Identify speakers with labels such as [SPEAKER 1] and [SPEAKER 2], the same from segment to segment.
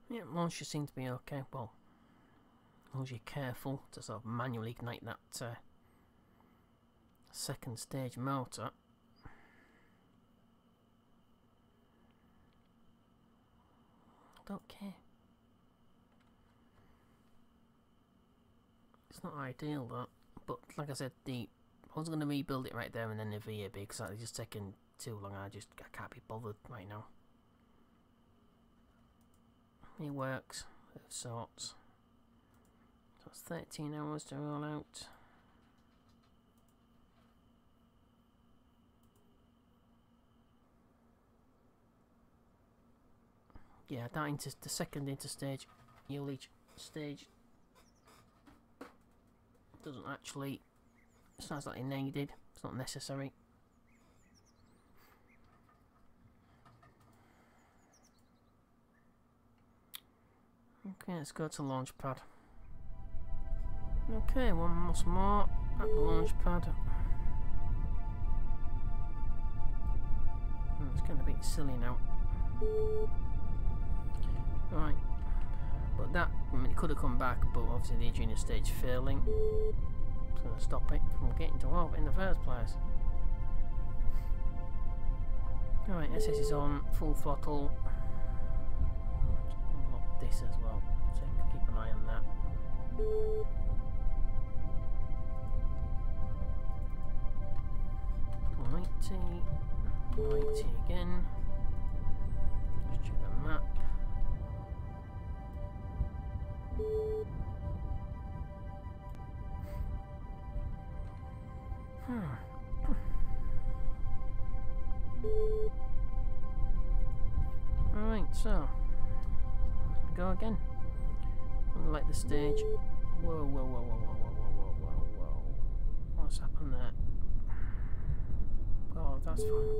[SPEAKER 1] Yeah, launcher seems to be okay. Well, as long as you're careful to sort of manually ignite that second stage motor. I don't care. It's not ideal that, but like I said, I was going to rebuild it right there and then the VAB because it's just taking too long. I can't be bothered right now. It works of sorts. So it's 13 hours to roll out. Yeah, that the second interstage, ullage stage doesn't actually, it's not exactly needed, it's not necessary. Okay, let's go to launch pad. Okay, once more at the launch pad. It's getting a bit silly now. Right, but that, I mean, it could have come back, but obviously the junior stage failing. It's going to stop it from getting to orbit in the first place. Alright, SS is on, full throttle. Just unlock this as well, so you can keep an eye on that. Righty again. Just check the map. Alright, so go again. Like the stage. Whoa, whoa, whoa, whoa, whoa, whoa, whoa, whoa, whoa. What's happened there? Oh, that's fine.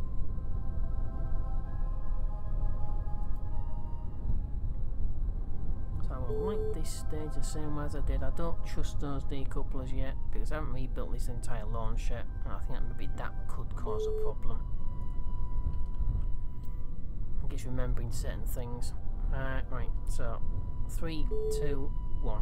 [SPEAKER 1] So I will like this stage the same as I did. I don't trust those decouplers yet because I haven't rebuilt this entire launch yet, and I think that maybe that could cause a problem. I guess remembering certain things. Right, so 3, 2, 1.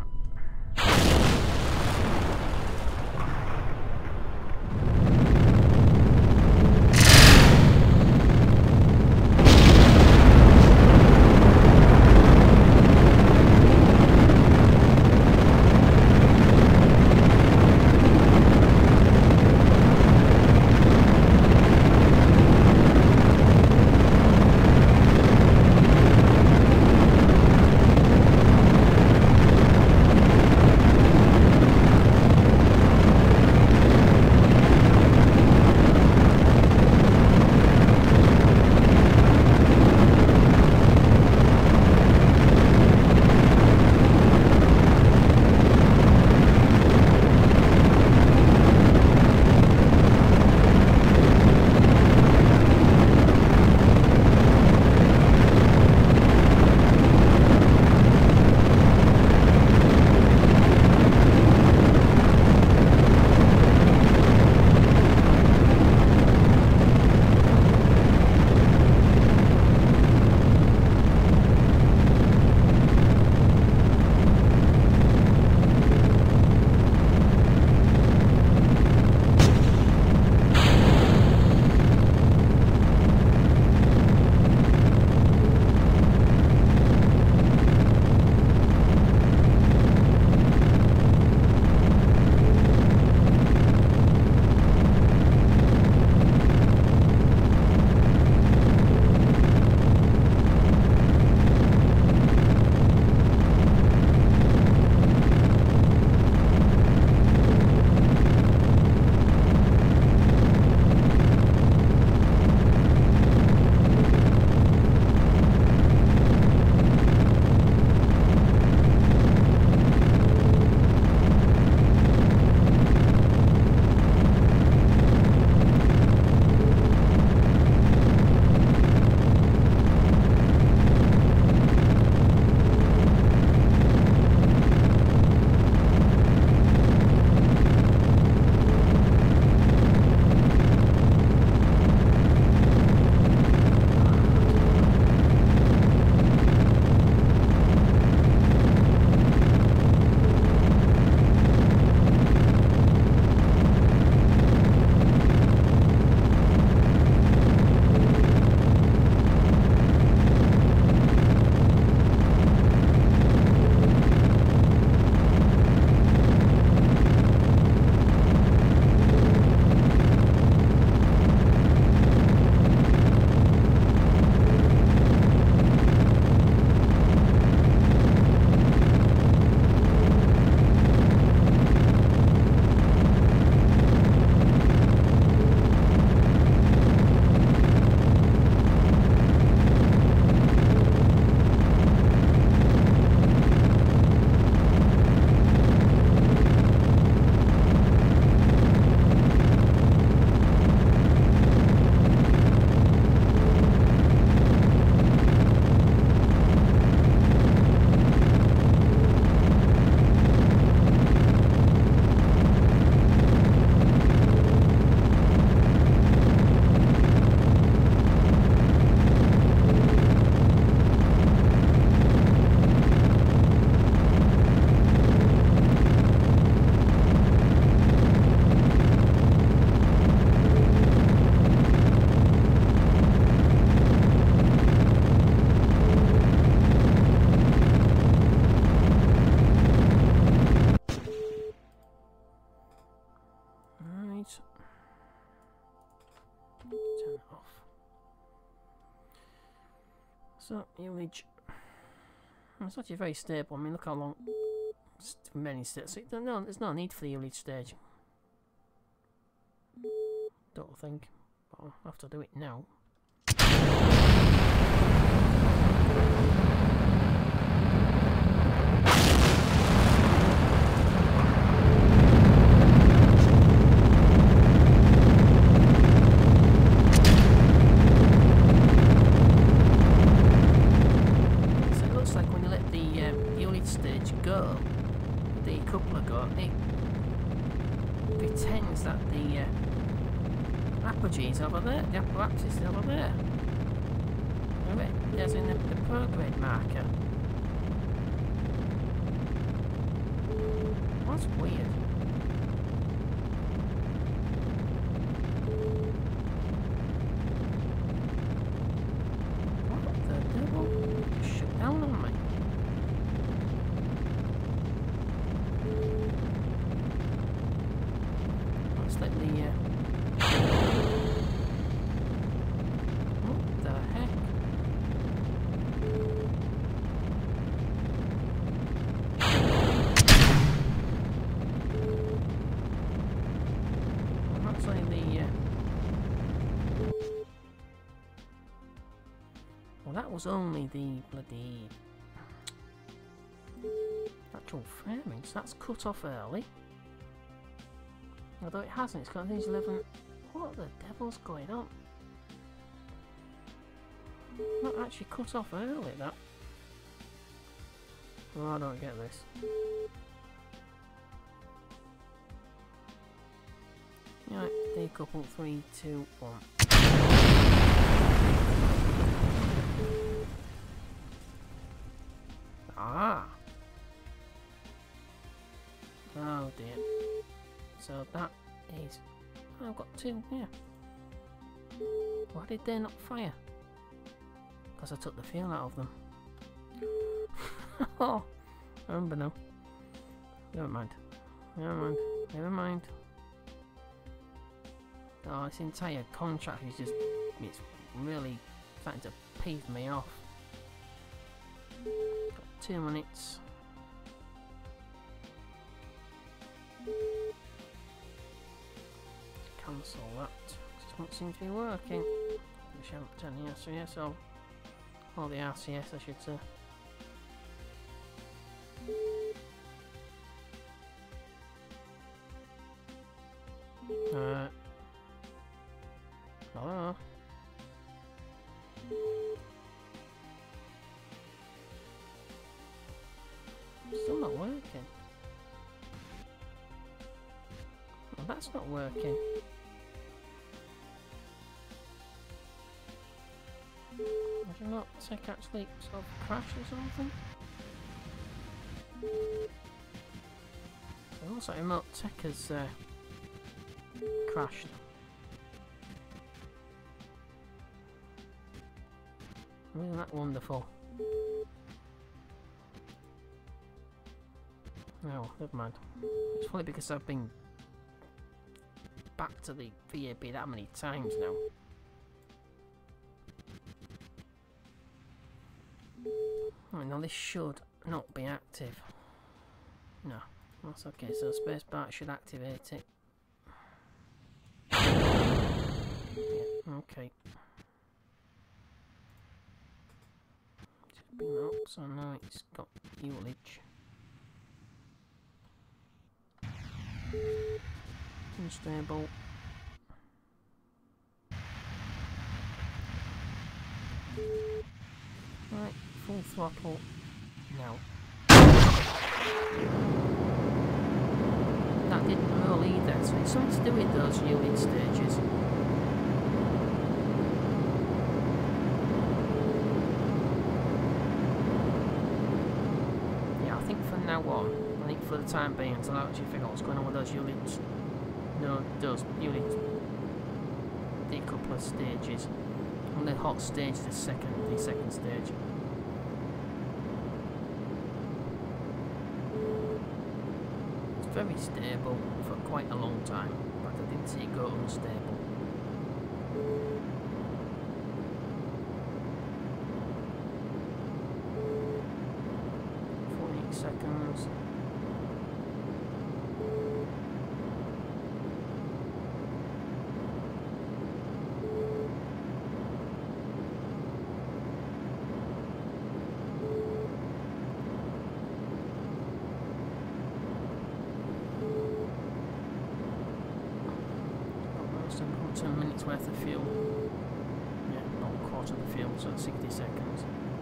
[SPEAKER 1] So, ullage. It's actually very stable. I mean, look how long. Many steps. No, there's no need for the ullage stage. Don't think. But I'll have to do it now. Apogee's over there, the apoapsis is over there. There's in the prograde marker. That's weird. What the devil? Just shut down on me. Let's let the that was only the bloody actual framing, so that's cut off early. Although it hasn't, it's got these 11. What the devil's going on? Not actually cut off early, that. Oh, I don't get this. Right, decouple 3, 2, 1. Ah! Oh dear. So that is... Oh, I've got 2 here. Why did they not fire? Because I took the feel out of them. Oh! I remember now. Never mind. Never mind. Never mind. Oh, this entire contract is just... It's really starting to piss me off. 2 minutes. Cancel that. Just won't seem to be working. We haven't done the RCS or the RCS, I should say. Hello. Still not working. Well, that's not working. Did you not take actually sort of crash or something? It looks like remote tech has crashed. Isn't that wonderful? Oh, never mind. It's funny because I've been back to the VAB that many times now. Oh, now this should not be active. No, that's okay. So spacebar should activate it. Yeah, okay. Just bring that up so now it's got ullage. Unstable. Right, full throttle now. That didn't roll either, so it's something to do with those ullage stages. Yeah, I think from now on, I think for the time being, until I actually figure out what's going on with those ullage. No, those ullage decoupler stages. On the hot stage, the second stage. It's very stable for quite a long time, but I didn't see it go unstable. seconds. Almost 10 minutes worth of fuel. Yeah, about a quarter of the fuel, so that's 60 seconds.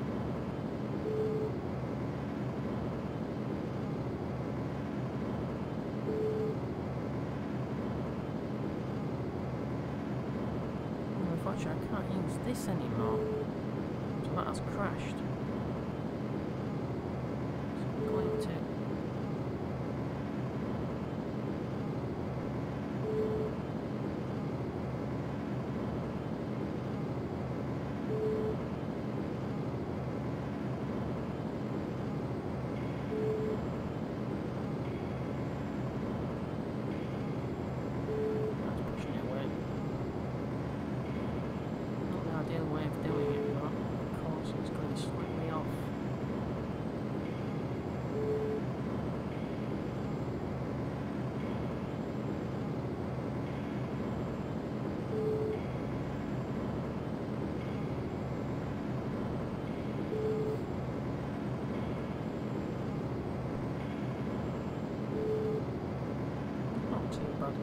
[SPEAKER 1] Unfortunately, I can't use this anymore, so that has crashed. So I'm going to way of doing it, but of course it's going slightly off. Not too bad.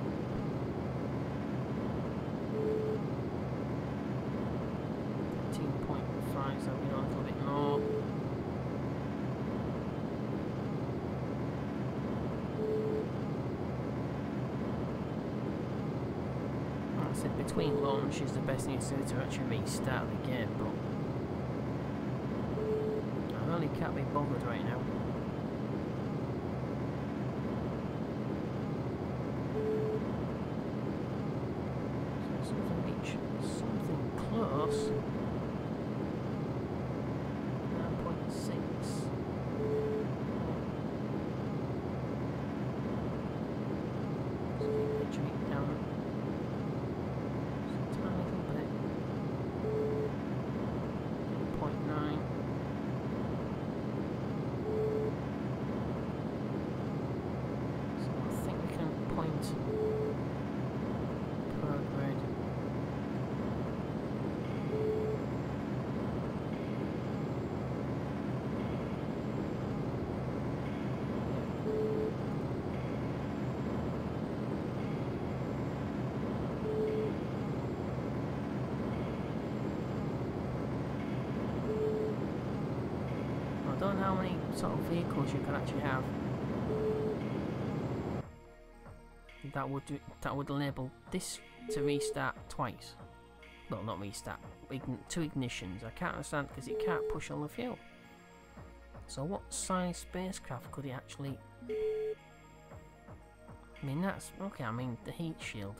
[SPEAKER 1] So we know a little bit more. Like I said, between launch is the best thing to do to actually restart the game, but I really can't be bothered right now. So as soon as I reach something close. 6. Just keep pitching it down just a tiny little bit. 8.9. So I think we can point prograde. I don't know how many sort of vehicles you can actually have that would enable this to restart twice. Well, not restart, two ignitions. I can't understand because it can't push on the fuel. So what size spacecraft could it actually? I mean that's okay. I mean the heat shield.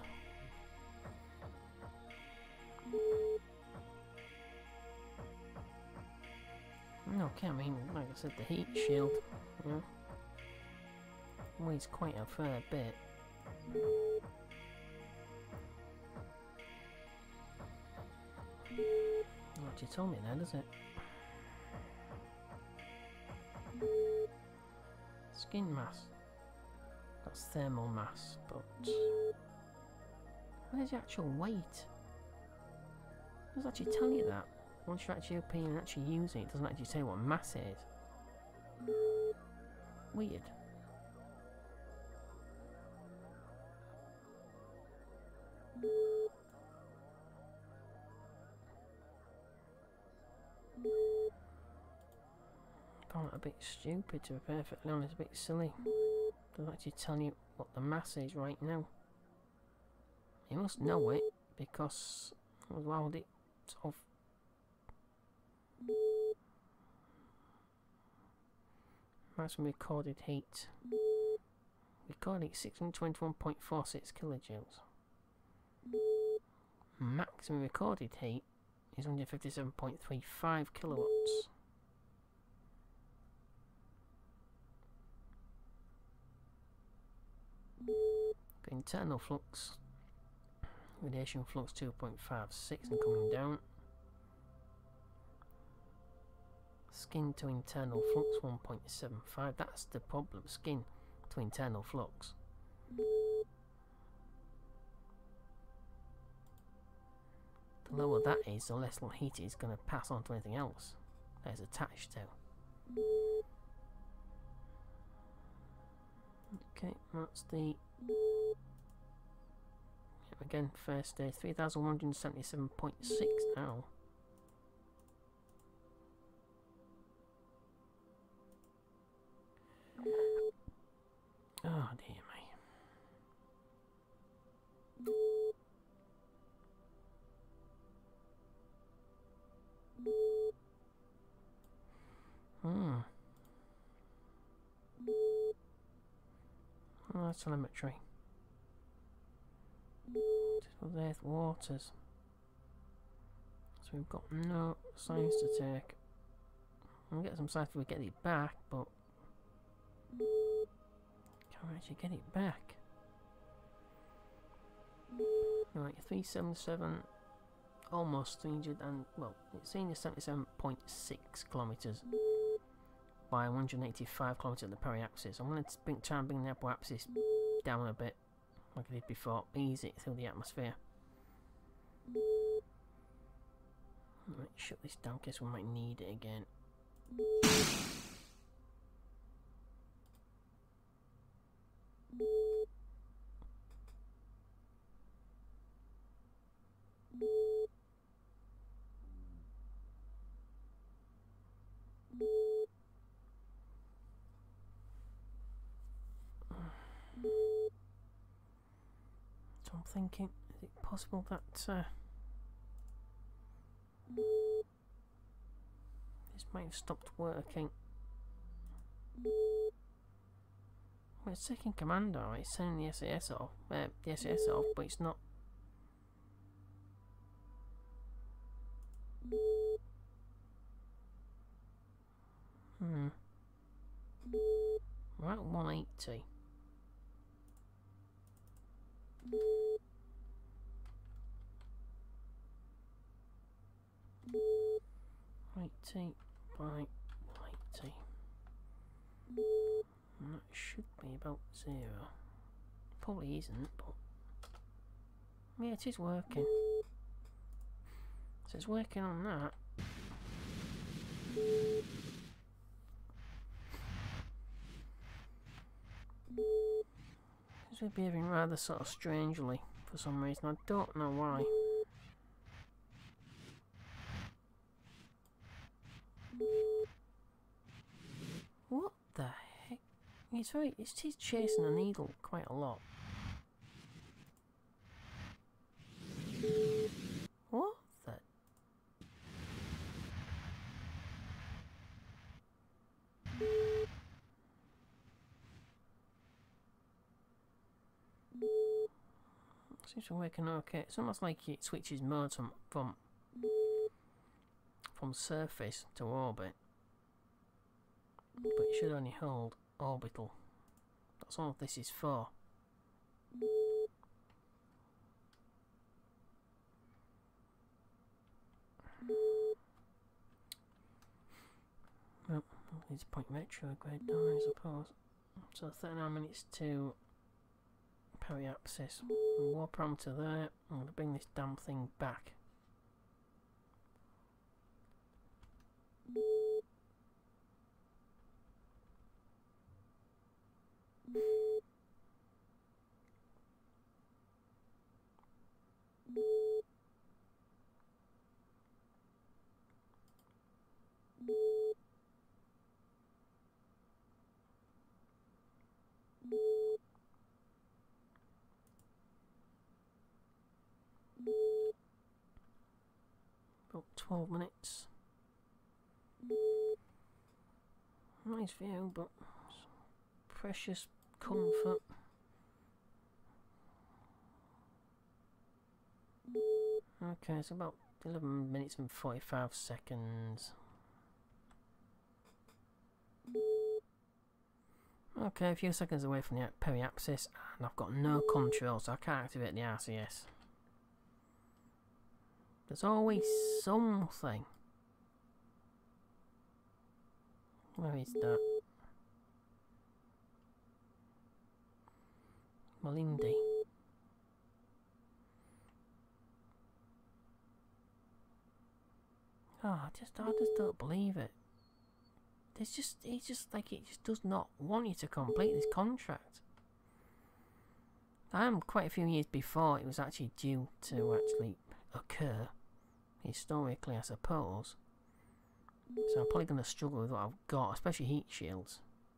[SPEAKER 1] Okay, I mean, like I said, the heat shield, yeah, weighs quite a fair bit. Not what you told me then, does it? Skin mass. That's thermal mass, but where's the actual weight? It doesn't actually tell you that. Once you're actually up here and actually use it, it doesn't actually say what mass it is. Weird. I found it a bit stupid, to be perfectly honest, a bit silly. It doesn't actually tell you what the mass is right now. You must know it, because why would it sort of... Maximum recorded heat. Recorded heat 621.46 kilojoules. Maximum recorded heat is 157.35 kilowatts. Internal flux, radiation flux 2.56 and coming down. Skin to internal flux 1.75. That's the problem. Skin to internal flux. The lower that is, the less heat it's going to pass on to anything else that it's attached to. Okay, that's the... Again, first stage, 3,177.6 now. Oh dear me. Oh, telemetry. Distal earth waters. So we've got no signs to take. We'll get some signs if we get it back, but can't actually get it back. Right, 377, almost 300, and well, it's saying 77.6 kilometers by 185 kilometers at the periapsis. I'm going to try and bring the apoapsis down a bit, like I did before, ease it through the atmosphere. Right, shut this down in case we might need it again. So I'm thinking, is it possible that this might have stopped working? Well, it's taking command, alright, it's sending the SAS off, but it's not. Right, 180. Eighty by 180. And that should be about 0. Probably isn't, but yeah, it is working. So it's working on that. We're behaving rather sort of strangely for some reason. I don't know why. What the heck? He's chasing a needle quite a lot. What the? Seems to be working okay. It's almost like it switches modes from surface to orbit, but it should only hold orbital. That's all this is for. Well, it's point retrograde now, I suppose. So 39 minutes to periapsis. Warp parameter there. I'm going to bring this damn thing back. About 12 minutes. Nice view, but precious comfort. Okay, it's about 11 minutes and 45 seconds. Okay, a few seconds away from the periapsis, and I've got no control, so I can't activate the RCS. There's always something. Where is that? Malindi. Oh, I just don't believe it. It's just like it just does not want you to complete this contract. Quite a few years before it was actually due to actually occur, historically I suppose. So I'm probably going to struggle with what I've got, especially heat shields.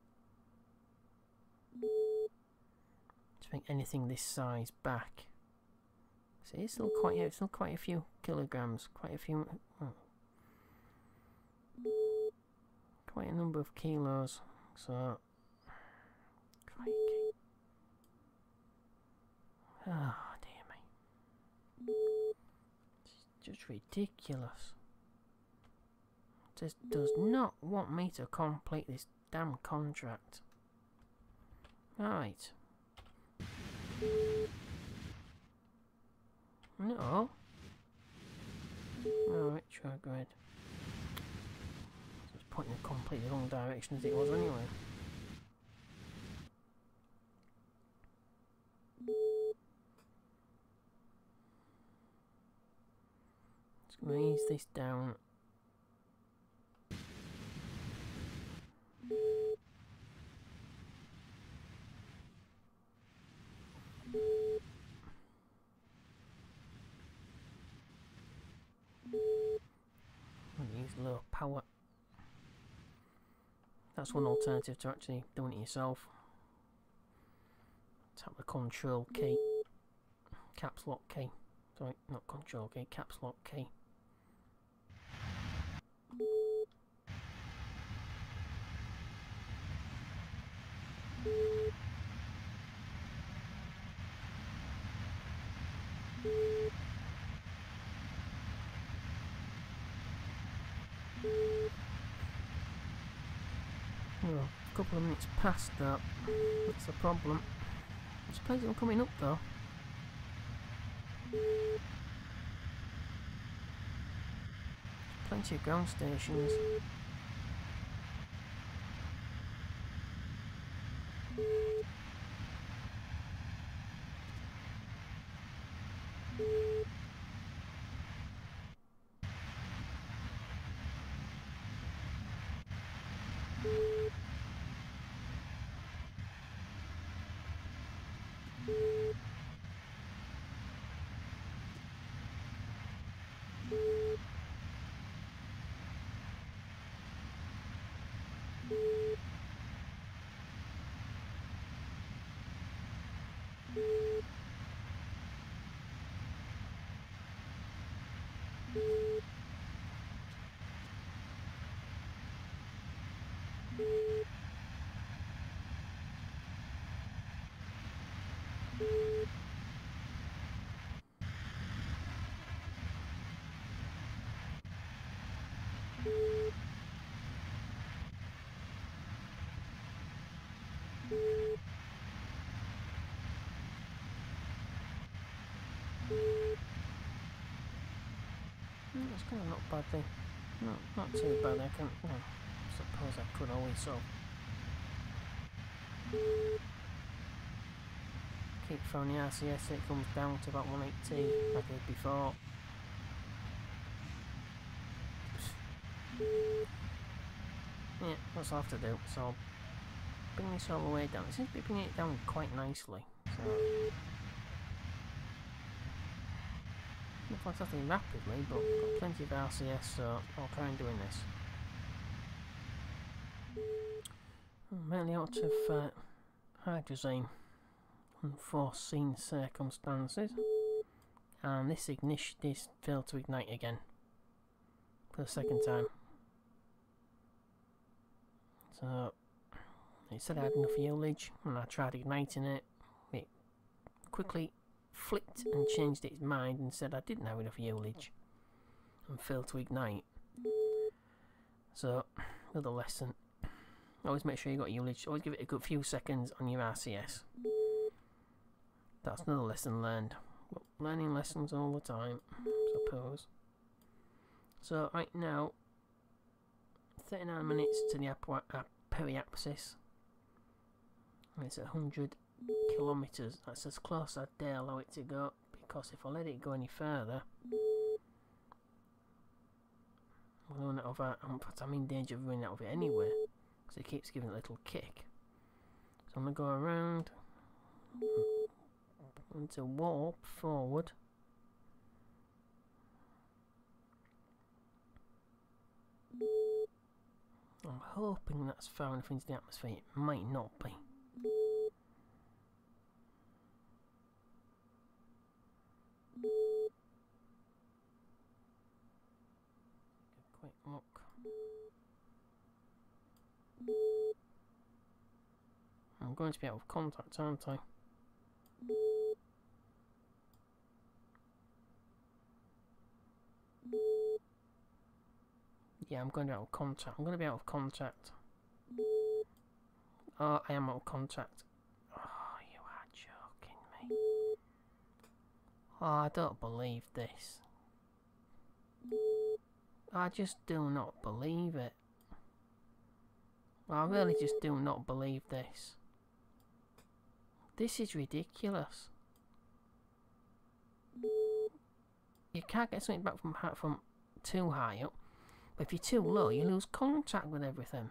[SPEAKER 1] To bring anything this size back. So it's still quite a few kilograms, quite a few, quite a number of kilos. So, crikey. Oh dear me. It's just ridiculous. Just does not want me to complete this damn contract. Right. No. Oh, retrograde. It's pointing in a completely wrong direction as it was anyway. Just going to ease this down. Use low power. That's one alternative to actually doing it yourself. Tap the control key. Caps lock key. Sorry, not control key, caps lock key. Well, a couple of minutes past that. That's the problem. I'm surprised it's coming up though. Plenty of ground stations. It's kind of not badly, not too bad. I can, well, I suppose I could always so keep throwing the RCS so it comes down to about 180 like I did before. Yeah, that's all I have to do. So I'll bring this all the way down. It seems to be bringing it down quite nicely. So not fantastic rapidly, but got plenty of RCS, so I'll try and doing this. Mainly out of hydrazine, unforeseen circumstances, and this ignition is failed to ignite again for the second time. So it said I had enough ullage, and I tried igniting it. It quickly flicked and changed its mind and said I didn't have enough ullage and failed to ignite. So another lesson: always make sure you got ullage. Always give it a good few seconds on your RCS. That's another lesson learned. Well, learning lessons all the time, I suppose. So right now, 39 minutes to the periapsis. And it's 100 kilometres. That's as close as I dare allow it to go, because if I let it go any further, I'm going to run out of in fact, I'm in danger of running out of it anyway, because it keeps giving a little kick. So I'm going to go around into warp forward. I'm hoping that's far enough into the atmosphere. It might not be. A quick look. I'm going to be out of contact, aren't I? Yeah, I'm going to be out of contact. I'm going to be out of contact. Oh, I am out of contact. Oh, you are joking me. Oh, I don't believe this. I just do not believe it. I really just do not believe this. This is ridiculous. You can't get something back from too high up. But if you're too low, you lose contact with everything.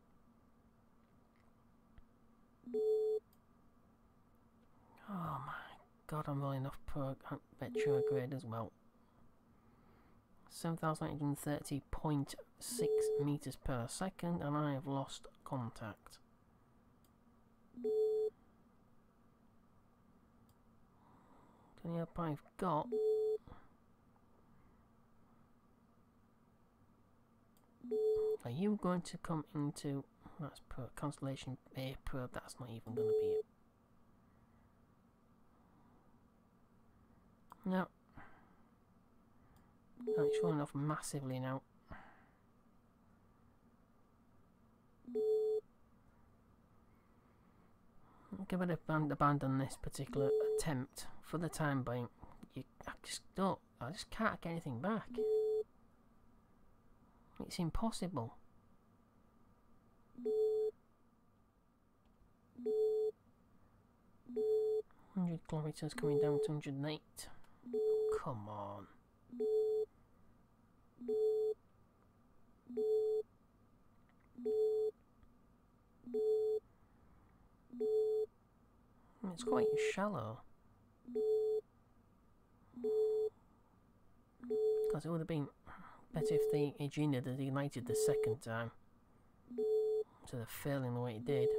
[SPEAKER 1] Oh my god, I'm rolling off per retrograde as well. 7,830.6 meters per second, and I have lost contact. The only help I've got. Are you going to come into... That's per Constellation A probe, that's not even going to be it. No. No, it's running off massively now. I'm going to abandon this particular attempt for the time being. I just can't get anything back. It's impossible. 100 kilometers coming down to 108. Oh, come on. It's quite shallow. Because it would have been better if the engine had ignited the second time, instead of failing the way it did.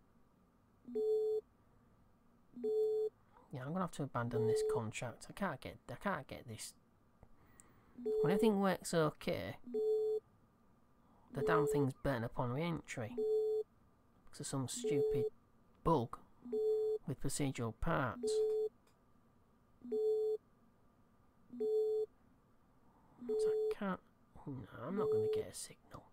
[SPEAKER 1] Yeah, I'm gonna have to abandon this contract. I can't get this. When everything works okay, the damn thing's burnt upon re-entry because of some stupid bug with procedural parts. So I can't. No, I'm not going to get a signal.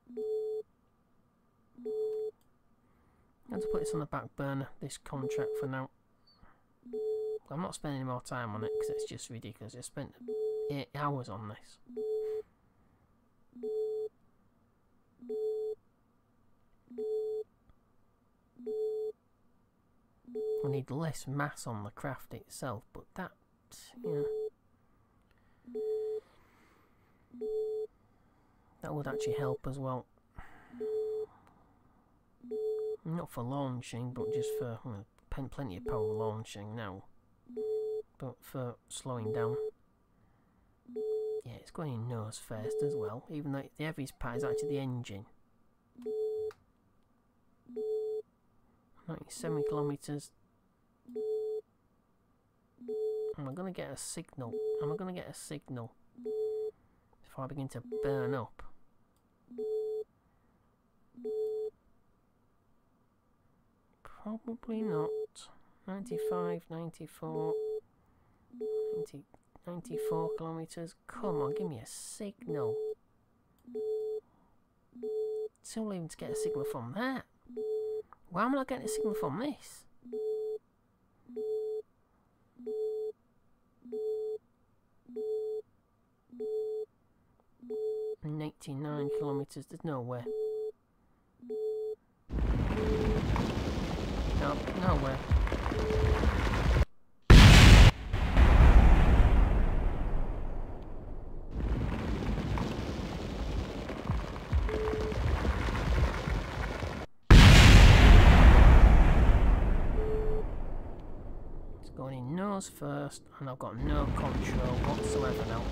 [SPEAKER 1] I have to put this on the back burner, this contract, for now. I'm not spending any more time on it because it's just ridiculous. I spent 8 hours on this. I need less mass on the craft itself, but that, you know, that would actually help as well. Not for launching, but just for plenty of power launching now. But for slowing down. Yeah, it's going in nose first as well, even though the heaviest part is actually the engine. 97 kilometers. Am I going to get a signal? Am I going to get a signal before I begin to burn up? Probably not. 95, 94, 90, 94 kilometers. Come on, give me a signal. Still even to get a signal from that. Why am I not getting a signal from this? 189 kilometres. There's no way. No, no way. It's going in nose first, and I've got no control whatsoever now.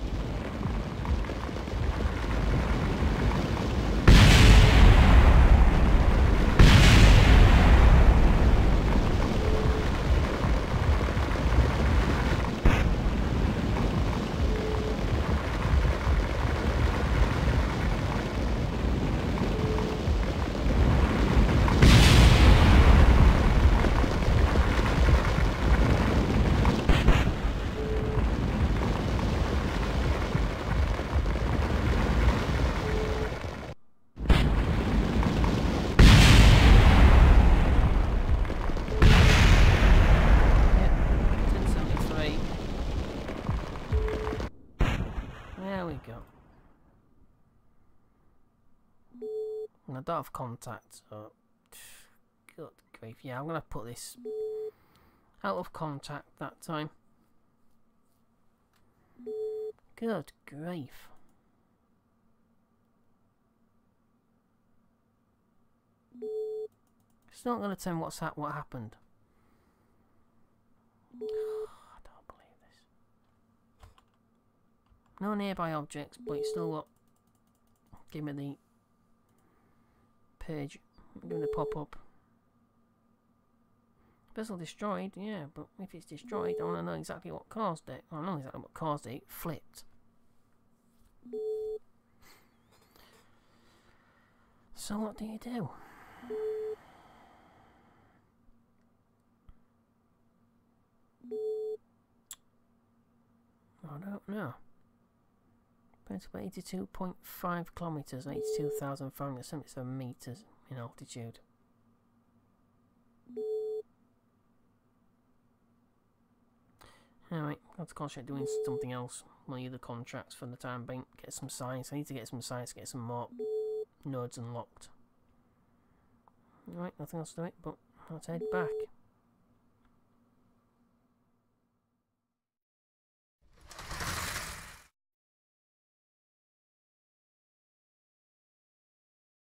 [SPEAKER 1] There we go. And I don't have contact, so good grief. Yeah, I'm gonna put this out of contact that time. Good grief. It's not gonna tell me what happened. I don't believe this. No nearby objects, but it's still what? Give me the page. Give me the pop-up. Vessel destroyed, yeah, but if it's destroyed, I want to know exactly what caused it. I know exactly what caused it. It flipped. So what do you do? I don't know. Principal 82.5 kilometres, 82,577 metres in altitude. Alright, I have to concentrate doing something else. One of the contracts for the time being. Get some science. I need to get some science, get some more nodes unlocked. Alright, nothing else to do it, but I'll head back.